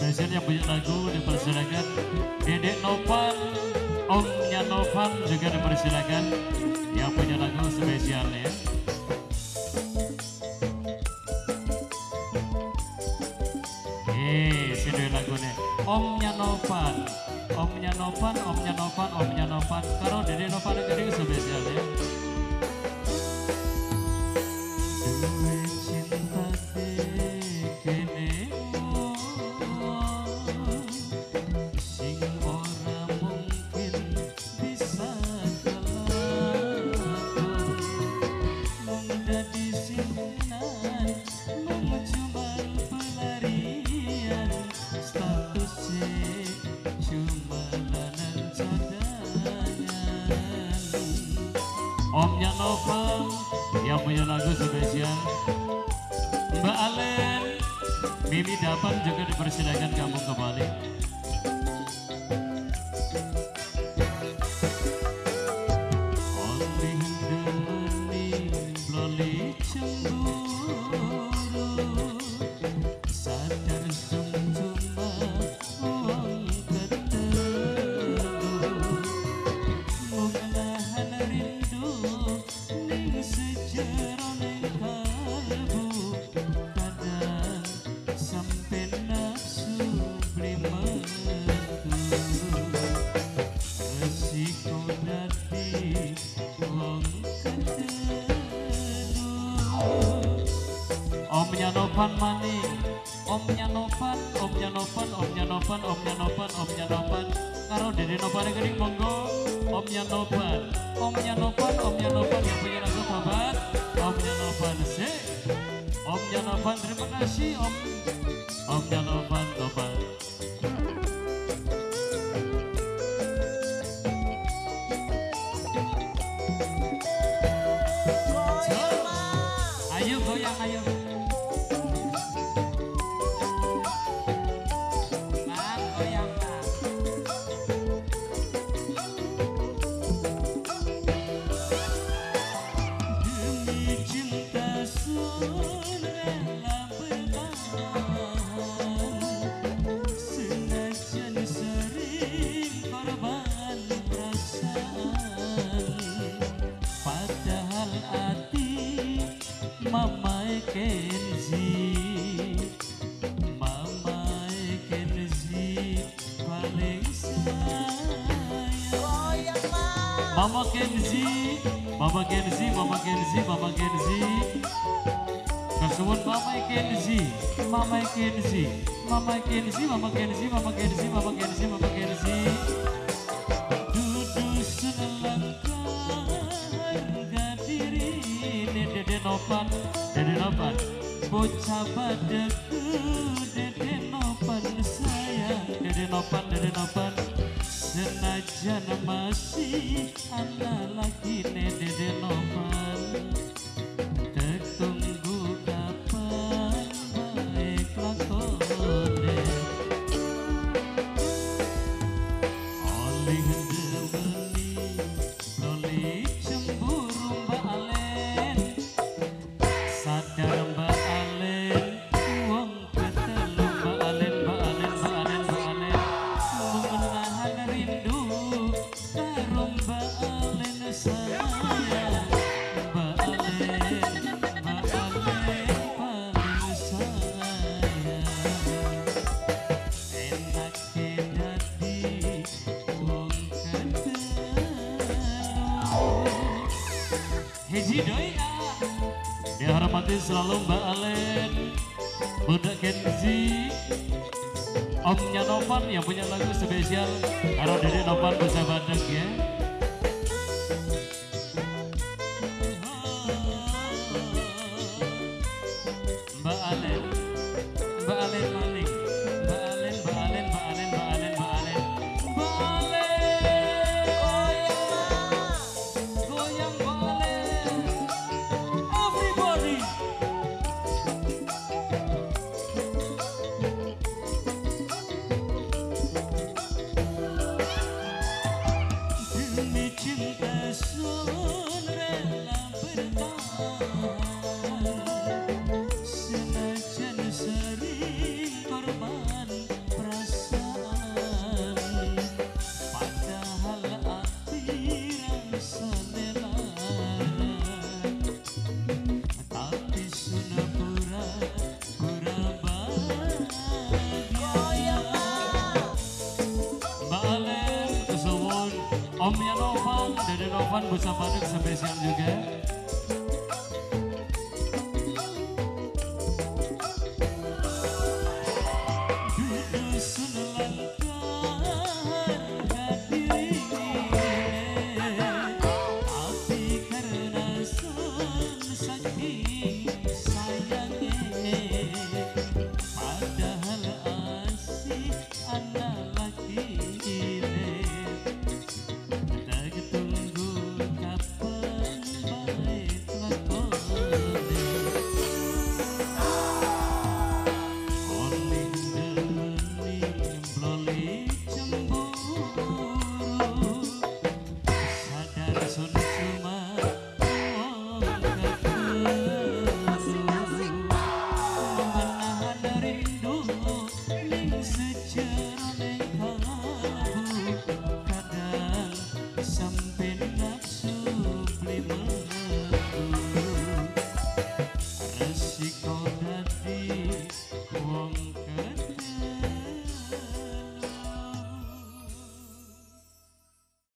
spesial yang punya lagu dipersilakan. Dedek Novan, Omnya Novan juga dipersilakan yang punya lagu spesialnya. Sini lagunya Omnya Novan, Omnya Novan, Omnya Novan, Omnya Novan. Kalau Dedek Novan jadi spesialnya. Omnya Novan yang punya lagu spesial. Mbak Alen, Mimi Dapan juga dipersilakan kamu kembali. Omnya Novan maning, Omnya Novan, Omnya Novan, Omnya Novan, Omnya Novan, Omnya Novan. Karo Dedek Novan gering monggo, Omnya Novan, Omnya Novan, Omnya Novan yang punya lagu babat, Omnya Novan sih, Omnya Novan terima kasih Om, Omnya Novan Novan. Ayo goyang ayo. Mama Kenzi, Mama Kenzi paling sayang. Mama Kenzi, Mama Kenzi, Mama Kenzi, Mama Kenzi. Kesuwun Mama Kenzi, Mama Kenzi, Mama Kenzi, Mama Kenzi, Mama Kenzi, Mama Kenzi, Mama Kenzi. Dudu selangkah harga diri Dedek Novan, Dedek Novan, bocah badeku, Dedek Novan sayang, Dedek Novan, Dedek Novan. Senajan masih anak lagi Dedek Novan, tertunggu kapan baik lakone. Oleh demeni, oleh cemburu Mbak Alen. Sadar Mbak Alen, wong ketelu Mbak Alen, Mbak Alen, Mbak Alen, Mbak Alen. Menahan rindu karo Mbak Alen sayang. Mbak Alen, Mbak Alen paling sayang. Enak dadi wong ketelu. Hiji doi dihormati selalu Mbak Alen, Bunda Kenzi, Omnya Novan yang punya lagu spesial. Karo Dedek Novan bisa bandeng ya. Mbak Alen, Mbak Alen maling, Mbak Alen, Mbak Alen, Mbak Alen, Mbak Alen, Mbak Alen, Mbak Alen, goyang Mbak Alen, everybody. Demi cinta sun rela bertahan, senajan sering Novan Busa Paduk spesial juga.